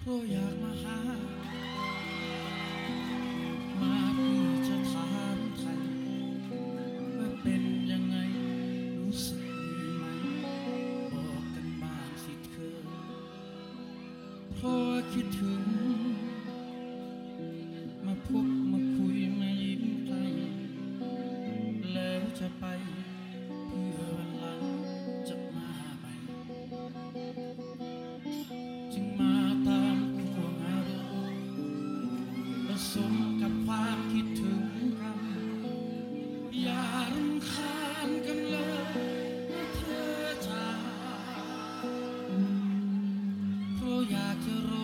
ราะอยากมาหามาเพื่อจะถามไทยว่าเป็นยังไงรู้สึกดีไหมบอกกันบ้างสิเธอเพราะว่าคิดถึงมาพบมาคุยมายิ้มใกล้แล้วจะไปเพื่อวันหลังจะมาใหม่จึงมาตามห่วงอารมณ์ผสมกับความคิดถึงกันอย่ารำคาญกันเลยนะเธอจ๋าเพราะอยากจะรอ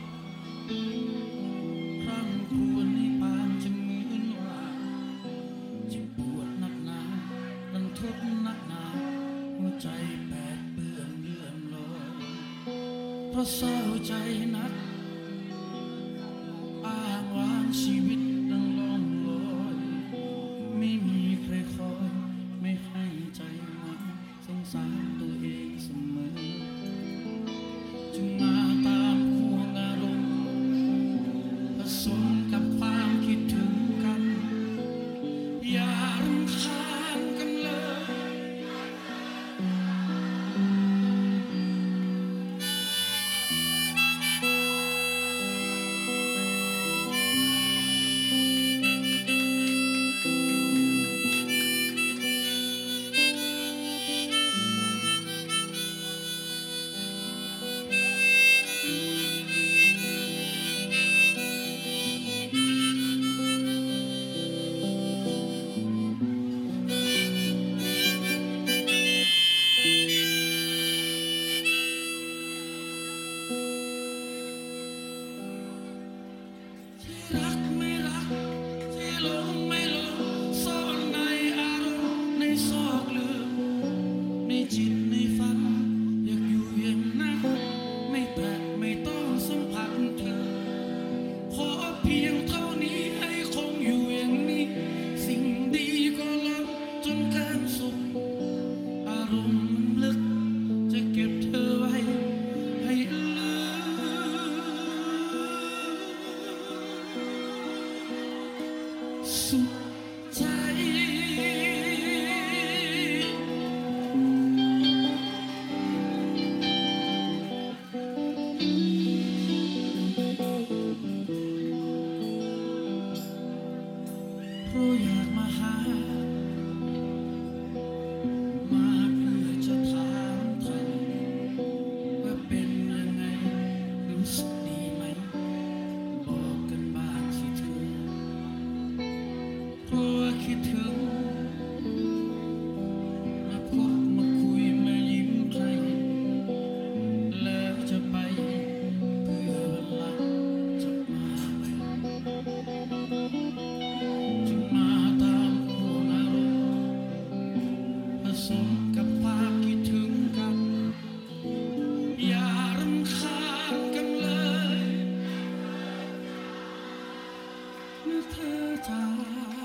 ครั้งควรให้ปานจะเหมือนว่าเจ็บปวดนักหนารันทดนักหนาหัวใจแปดเปื้อนเลื่อนลอยเพราะเศร้าใจนักอ้างว้างชีวิตดังล่องลอยไม่มีใครคอยไม่ให้ใจมันสงสารตัวเองเสมอจึงมาตามห่วงอารมณ์ผสมกับความคิดถึงกันอย่ารำคาญกันเลยรักไม่รักที่หลงไม่หลงซ่อนในอารมณ์ในซอกลึกในจิตในฝันอยากอยู่อย่างนั้นไม่แตะไม่ต้องสัมผัสเธอขอเพียงเท่านี้ให้คงอยู่อย่างนี้สิ่งดีก็ลดจนเกินสุขอารมณ์มันลึกจะเก็บเธอไว้ให้ลืมสุดใจเพราะอยากมาหามาเพื่อจะถามไทยว่าเป็นยังไงรู้สึกดีไหมบอกกันบ้างสิเธอเพราะว่าคิดถึงมาพบมาคุยมายิ้มใครแล้วจะไปเพื่อวันหลังจะมาใหม่จึงมาตามห่วงอารมณ์ผสมกับความคิดถึงกันอย่ารำคาญกันเลยนะเธอจ๋า